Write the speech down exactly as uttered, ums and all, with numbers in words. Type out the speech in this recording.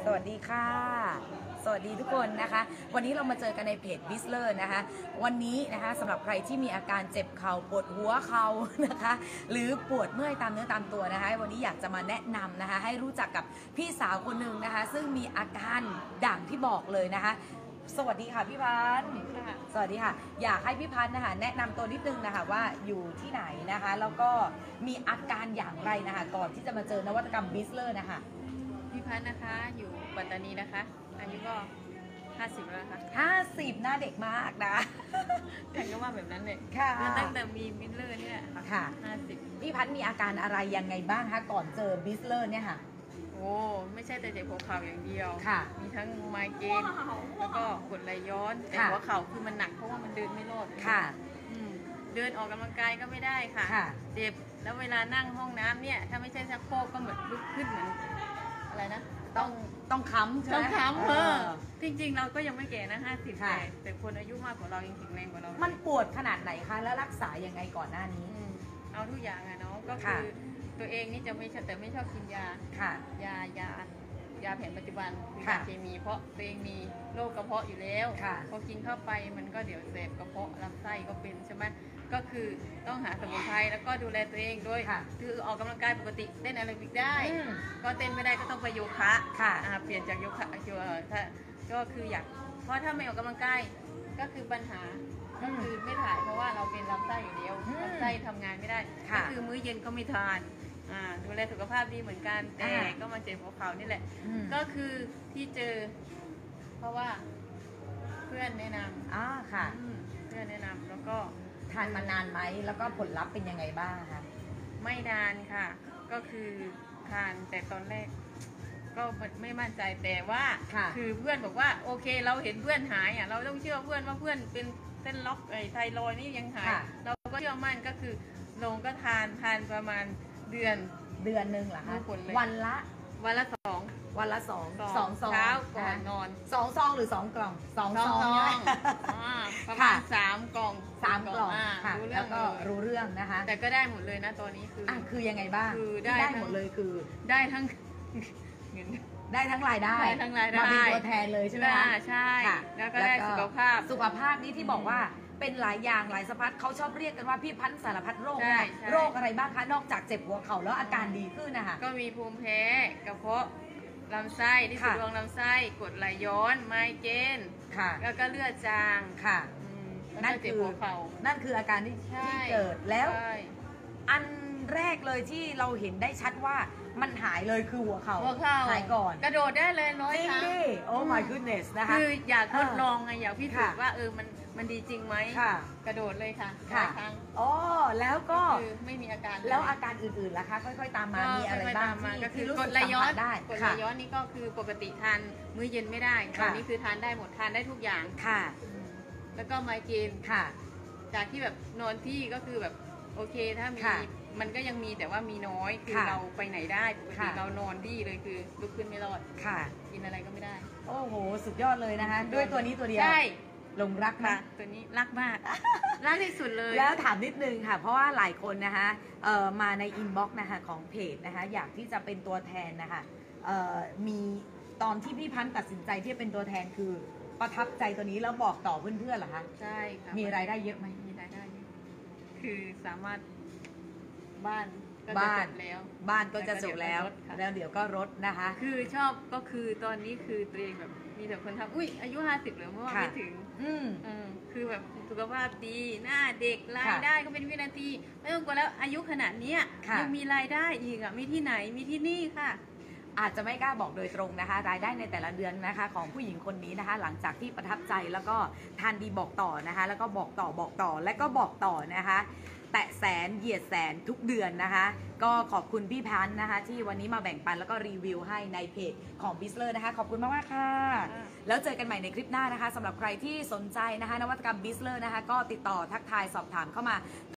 สวัสดีค่ะสวัสดีทุกคนนะคะวันนี้เรามาเจอกันในเพจบิสเลอร์นะคะวันนี้นะคะสำหรับใครที่มีอาการเจ็บเข่าปวดหัวเข่านะคะหรือปวดเมื่อยตามเนื้อตามตัวนะคะวันนี้อยากจะมาแนะนำนะคะให้รู้จักกับพี่สาวคนหนึ่งนะคะซึ่งมีอาการด่างที่บอกเลยนะคะสวัสดีค่ะพี่พันธ์สวัสดีค่ะอยากให้พี่พันธ์นะคะแนะนำตัวนิดนึงนะคะว่าอยู่ที่ไหนนะคะแล้วก็มีอาการอย่างไรนะคะก่อนที่จะมาเจอนวัตกรรมบิสเลอร์นะคะพี่พันธ์นะคะอยู่ปัตตานีนะคะอายุก็ห้าสิบแล้วค่ะห้าสิบหน้าเด็กมากนะแต่ก็ว่าแบบนั้นเลยค่ะตั้งแต่มีบิสเลอร์เนี่ยค่ะห้าสิบพี่พันธ์มีอาการอะไรยังไงบ้างคะก่อนเจอบิสเลอร์เนี่ยค่ะโอ้ไม่ใช่แต่เจ็บหัวเข่าอย่างเดียวค่ะมีทั้งไมเกรนแล้วก็กดไหลย้อนแต่หัวเข่าคือมันหนักเพราะว่ามันเดินไม่รอดค่ะเดินออกกำลังกายก็ไม่ได้ค่ะเจ็บแล้วเวลานั่งห้องน้ำเนี่ยถ้าไม่ใช่ชักโครกก็เหมือนลุกขึ้นเหมือนอะไรนะต้องต้องค้ำใช่ไหมต้องค้ำเออจริงๆเราก็ยังไม่แก่นะห้าสิบแต่แต่คนอายุมากกว่าเรายังแข็งแรงกว่าเรามันปวดขนาดไหนคะแล้วรักษายังไงก่อนหน้านี้เอาทุกอย่างอะเนาะก็คือตัวเองนี่จะไม่แต่ไม่ชอบกินยาค่ะยายายาแผนปัจจุบันคือยาเคมีเพราะตัวเองมีโรคกระเพาะอยู่แล้วพอกินเข้าไปมันก็เดี๋ยวเสพกระเพาะลำไส้ก็เป็นใช่ไหมก็คือต้องหาสมุนไพรแล้วก็ดูแลตัวเองด้วยคือออกกำลังกายปกติเต้นแอโรบิกได้ก็เต้นไม่ได้ก็ต้องไปโยคะค่ะเปลี่ยนจากโยคะถ้าก็คืออยากเพราะถ้าไม่ออกกำลังกายก็คือปัญหาก็คือไม่ถ่ายเพราะว่าเราเป็นลำไส้อยู่แล้วลำไส้ทำงานไม่ได้ก็คือมื้อเย็นก็ไม่ทานดูแลสุขภาพดีเหมือนกันแต่ก็มาเจ็บหัวเข่านี่แหละก็คือที่เจอเพราะว่าเพื่อนแนะนำอ่าค่ะเพื่อนแนะนำแล้วก็ทานมานานไหมแล้วก็ผลลัพธ์เป็นยังไงบ้างคะไม่นานค่ะก็คือทานแต่ตอนแรกก็ไม่มั่นใจแต่ว่าคือเพื่อนบอกว่าโอเคเราเห็นเพื่อนหายอ่ะเราต้องเชื่อเพื่อนว่าเพื่อนเป็นเส้นล็อกไอ้ไทรอยด์นี่ยังหายเราก็เชื่อมั่นก็คือลงก็ทานทานประมาณเดือนเดือนหนึ่งเหรอคะวันละวันละสองวันละสองสองซองเช้าก่อนนอนสองซองหรือสองกล่องสองซองประมาณสามกล่องสามกล่องค่ะแล้วก็รู้เรื่องนะคะแต่ก็ได้หมดเลยนะตอนนี้คืออ่ะคือยังไงบ้างคือได้หมดเลยคือได้ทั้งเงินได้ทั้งรายได้ทั้งรายได้มาเป็นตัวแทนเลยใช่ไหมคะใช่แล้วก็ได้สุขภาพสุขภาพนี้ที่บอกว่าเป็นหลายอย่างหลายสารพัดเขาชอบเรียกกันว่าพี่พันธ์สารพัดโรคนะโรคอะไรบ้างคะนอกจากเจ็บหัวเข่าแล้วอาการดีขึ้นนะคะก็มีภูมิแพ้กระเพาะลำไส้ที่สุดดวงลำไส้กดไหลย้อนไมเกรนแล้วก็เลือดจางค่ะนั่นคือนั่นคืออาการที่ที่เกิดแล้วอันแรกเลยที่เราเห็นได้ชัดว่ามันหายเลยคือหัวเข่าหายก่อนกระโดดได้เลยร้อยครั้งโอ้ my goodness นะคะคืออยากทดลองไงอยากพิสูจน์ว่าเออมันมันดีจริงไหมกระโดดเลยค่ะร้อยครั้งอ๋อแล้วก็คือไม่มีอาการแล้วอาการอื่นๆล่ะคะค่อยๆตามมามีอะไรบ้างที่รู้สึกสัมผัสได้กดไหลย้อนนี่ก็คือปกติทานมื้อเย็นไม่ได้ตอนนี้คือทานได้หมดทานได้ทุกอย่างค่ะแล้วก็ไมเกรนค่ะจากที่แบบนอนที่ก็คือแบบโอเคถ้ามีมันก็ยังมีแต่ว่ามีน้อยคือเราไปไหนได้ปกติเรานอนดีเลยคือลุกขึ้นไม่รอดค่ะกินอะไรก็ไม่ได้โอ้โหสุดยอดเลยนะคะด้วยตัวนี้ตัวเดียวใช่หลงรักค่ะตัวนี้รักมากรักที่สุดเลยแล้วถามนิดนึงค่ะเพราะว่าหลายคนนะคะเอ่อมาในอินบ็อกซ์นะคะของเพจนะคะอยากที่จะเป็นตัวแทนนะคะเอ่อมีตอนที่พี่พันธ์ตัดสินใจที่จะเป็นตัวแทนคือประทับใจตัวนี้แล้วบอกต่อเพื่อนๆเหรอคะใช่ค่ะมีรายได้เยอะไหมมีรายได้คือสามารถบ้านบ้านแล้วบ้านก็จะจบแล้วแล้วเดี๋ยวก็รถนะคะคือชอบก็คือตอนนี้คือตัวเองแบบมีแต่คนทำอุ้ยอายุห้าสิบหรือเมื่อวานไม่ถึงอืมคือแบบสุขภาพดีหน้าเด็กรายได้ก็เป็นวินาทีไม่ต้องกลัวแล้วอายุขนาดนี้ยังมีรายได้อีกอ่ะมีที่ไหนมีที่นี่ค่ะอาจจะไม่กล้าบอกโดยตรงนะคะรายได้ในแต่ละเดือนนะคะของผู้หญิงคนนี้นะคะหลังจากที่ประทับใจแล้วก็ทานดีบอกต่อนะคะแล้วก็บอกต่อบอกต่อและก็บอกต่อนะคะแตะแสนเหยียดแสนทุกเดือนนะคะก็ขอบคุณพี่พันธ์นะคะที่วันนี้มาแบ่งปันแล้วก็รีวิวให้ในเพจของบิสเลอร์นะคะขอบคุณมากมากค่ะแล้วเจอกันใหม่ในคลิปหน้านะคะสำหรับใครที่สนใจนะคะนวัตกรรมบิสเลอร์นะคะก็ติดต่อทักทายสอบถามเข้ามา